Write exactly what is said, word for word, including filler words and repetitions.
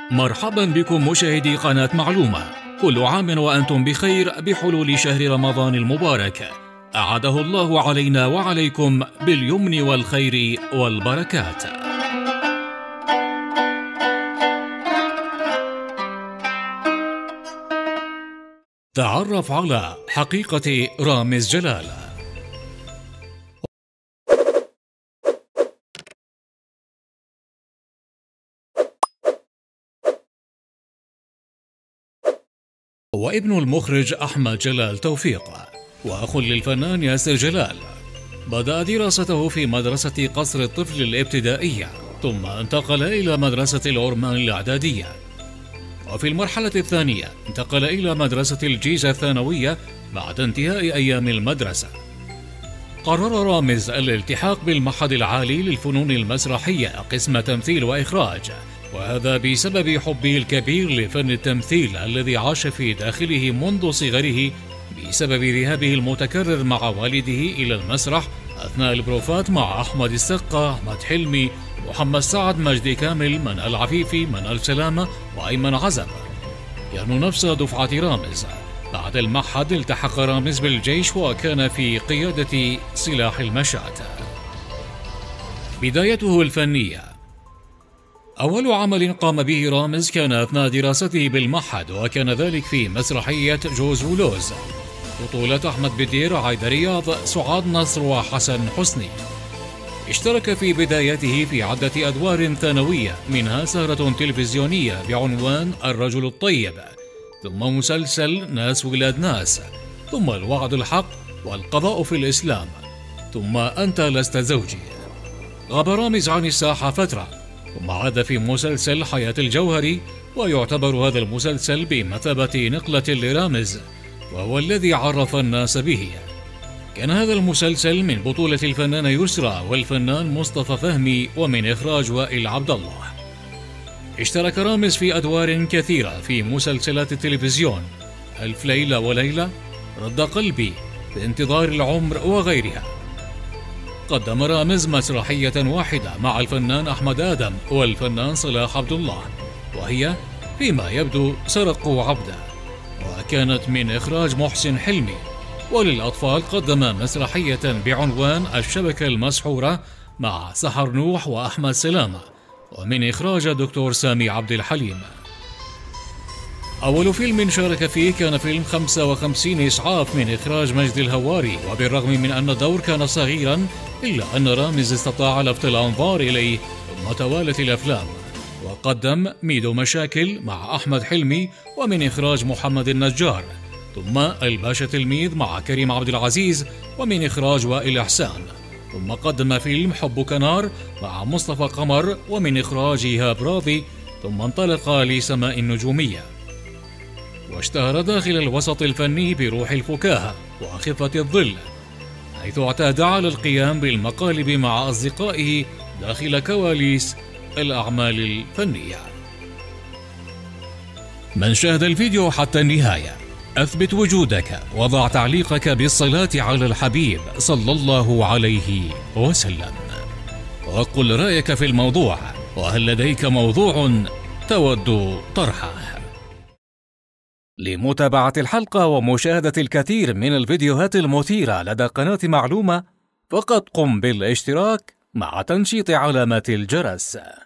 مرحبا بكم مشاهدي قناة معلومة. كل عام وأنتم بخير بحلول شهر رمضان المبارك، أعاده الله علينا وعليكم باليمن والخير والبركات. تعرف على حقيقة رامز جلال. هو ابن المخرج أحمد جلال توفيق، وأخ للفنان ياسر جلال. بدأ دراسته في مدرسة قصر الطفل الابتدائية، ثم انتقل إلى مدرسة الأورمان الإعدادية، وفي المرحلة الثانية انتقل إلى مدرسة الجيزة الثانوية بعد انتهاء أيام المدرسة. قرر رامز الالتحاق بالمعهد العالي للفنون المسرحية قسم تمثيل وإخراج، وهذا بسبب حبه الكبير لفن التمثيل الذي عاش في داخله منذ صغره، بسبب ذهابه المتكرر مع والده إلى المسرح أثناء البروفات مع أحمد السقا، أحمد حلمي، محمد سعد، مجدي كامل، منال عفيفي، منال سلامة، وأيمن عزب. كانوا نفس دفعة رامز. بعد المعهد التحق رامز بالجيش وكان في قيادة سلاح المشاة. بدايته الفنية. أول عمل قام به رامز كان أثناء دراسته بالمعهد، وكان ذلك في مسرحية جوز ولوز، بطولة أحمد بدير، عايدة رياض، سعاد نصر، وحسن حسني. اشترك في بدايته في عدة أدوار ثانوية، منها سهرة تلفزيونية بعنوان الرجل الطيب، ثم مسلسل ناس ولاد ناس، ثم الوعد الحق، والقضاء في الإسلام، ثم أنت لست زوجي. غاب رامز عن الساحة فترة، ثم عاد في مسلسل حياة الجوهري، ويعتبر هذا المسلسل بمثابة نقلة لرامز، وهو الذي عرف الناس به. كان هذا المسلسل من بطولة الفنانة يسرى والفنان مصطفى فهمي، ومن إخراج وائل عبد الله. اشترك رامز في أدوار كثيرة في مسلسلات التلفزيون: ألف ليلة وليلة، رد قلبي، في انتظار العمر، وغيرها. قدم رامز مسرحية واحدة مع الفنان أحمد آدم والفنان صلاح عبد الله، وهي فيما يبدو سرقوا عبده، وكانت من إخراج محسن حلمي. وللأطفال قدم مسرحية بعنوان الشبكة المسحورة مع سحر نوح وأحمد سلامة، ومن إخراج دكتور سامي عبد الحليم. أول فيلم شارك فيه كان فيلم خمسة وخمسين إسعاف من إخراج مجدي الهواري، وبالرغم من أن الدور كان صغيرا إلا أن رامز استطاع لفت الأنظار إليه، ثم توالت الأفلام. وقدم ميدو مشاكل مع أحمد حلمي، ومن إخراج محمد النجار، ثم الباشا تلميذ مع كريم عبد العزيز، ومن إخراج وائل إحسان، ثم قدم فيلم حبك نار مع مصطفى قمر، ومن إخراج إيهاب راضي، ثم انطلق لسماء النجومية. واشتهر داخل الوسط الفني بروح الفكاهة وخفة الظل، حيث اعتاد على القيام بالمقالب مع أصدقائه داخل كواليس الأعمال الفنية. من شاهد الفيديو حتى النهاية، أثبت وجودك وضع تعليقك بالصلاة على الحبيب صلى الله عليه وسلم، وقل رأيك في الموضوع، وهل لديك موضوع تود طرحه. لمتابعة الحلقة ومشاهدة الكثير من الفيديوهات المثيرة لدى قناة معلومة، فقط قم بالاشتراك مع تنشيط علامة الجرس.